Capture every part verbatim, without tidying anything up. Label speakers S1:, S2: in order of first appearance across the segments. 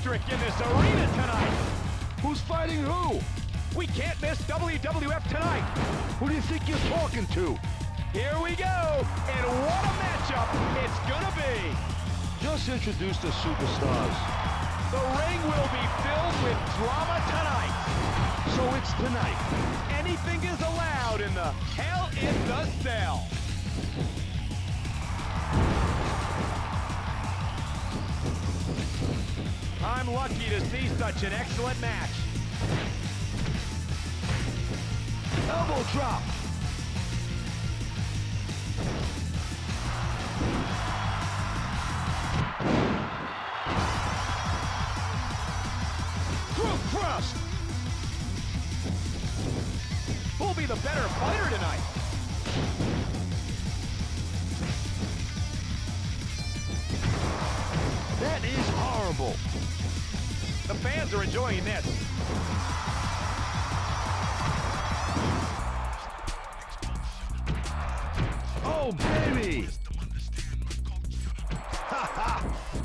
S1: electric in this arena tonight.
S2: Who's fighting who?
S1: We can't miss W W F tonight.
S2: Who do you think you're talking to?
S1: Here we go, and what a matchup it's gonna be.
S2: Just introduce the superstars.
S1: The ring will be filled with drama tonight.
S2: So it's tonight.
S1: Anything is allowed in the Hell in the Cell. I'm lucky to see such an excellent match.
S2: Elbow drop. Through thrust.
S1: Who'll be the better fighter tonight?
S2: That is horrible.
S1: The fans are enjoying this.
S2: Oh, baby! Ha ha!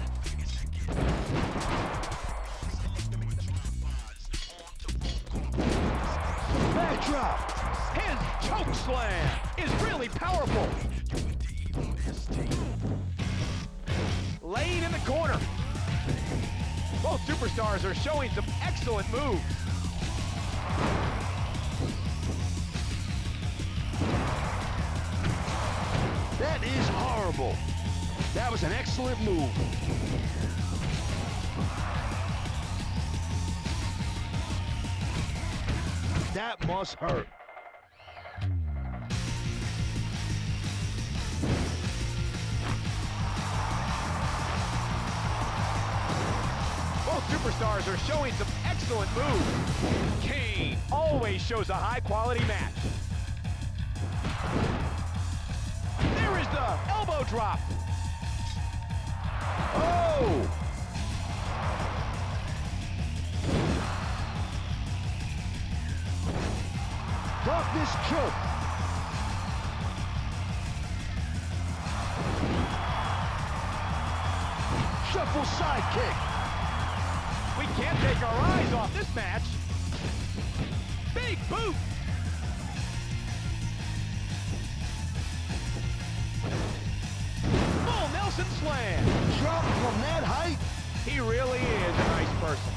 S2: Backdrop!
S1: His choke slam is really powerful. Laying in the corner. Both superstars are showing some excellent moves.
S2: That is horrible. That was an excellent move. That must hurt.
S1: Both superstars are showing some excellent moves. Kane always shows a high-quality match. There is the elbow drop.
S2: Oh! Darkness choke. Shuffle sidekick.
S1: We can't take our eyes off this match. Big boot. Full Nelson slam.
S2: Drop from that height.
S1: He really is a nice person.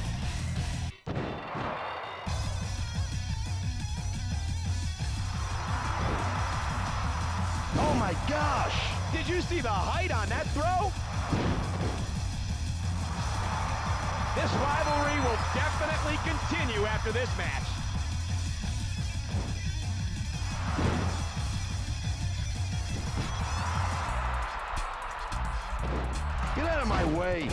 S2: Oh my gosh.
S1: Did you see the height on that throw? This rivalry will definitely continue after this match.
S2: Get out of my way.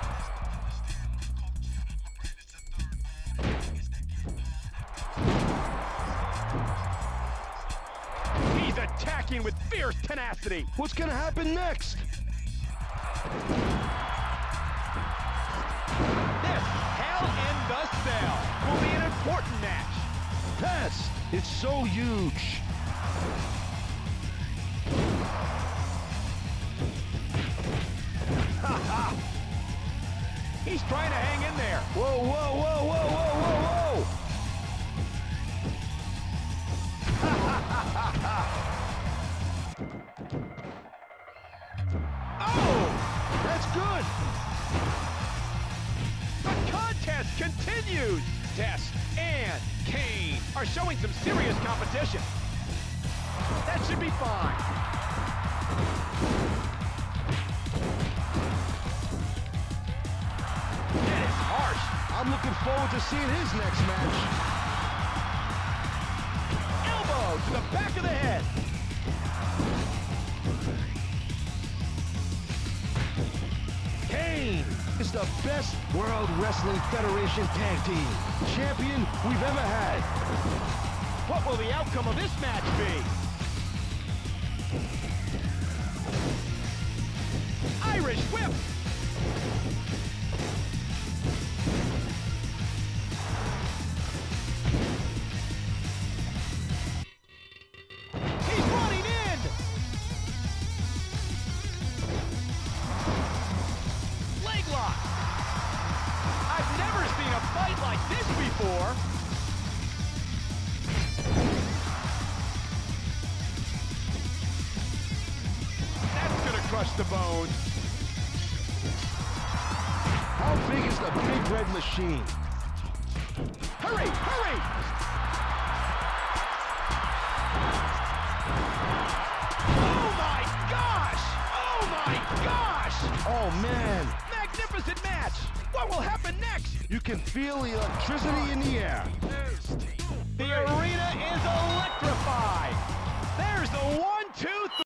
S1: He's attacking with fierce tenacity.
S2: What's gonna happen next?
S1: This Hell in the Cell will be an important match.
S2: Yes, it's so huge.
S1: Ha ha! He's trying to hang in there.
S2: Whoa, whoa, whoa, whoa, whoa, whoa, whoa! Ha ha ha ha ha!
S1: Oh!
S2: That's good!
S1: The contest continues! Test and Kane are showing some serious competition. That should be fine. That is harsh.
S2: I'm looking forward to seeing his next match.
S1: Elbow to the back of the head.
S2: Kane is the best World Wrestling Federation tag team champion we've ever had.
S1: What will the outcome of this match be? Irish whip. He's running in. Leg lock. fight like this before. That's gonna crush the bone.
S2: How big is the big red machine?
S1: Hurry, hurry! Oh my gosh! Oh my gosh!
S2: Oh man,
S1: Magnificent match! What will happen next?
S2: you can feel the electricity in the air.
S1: The arena is electrified! There's the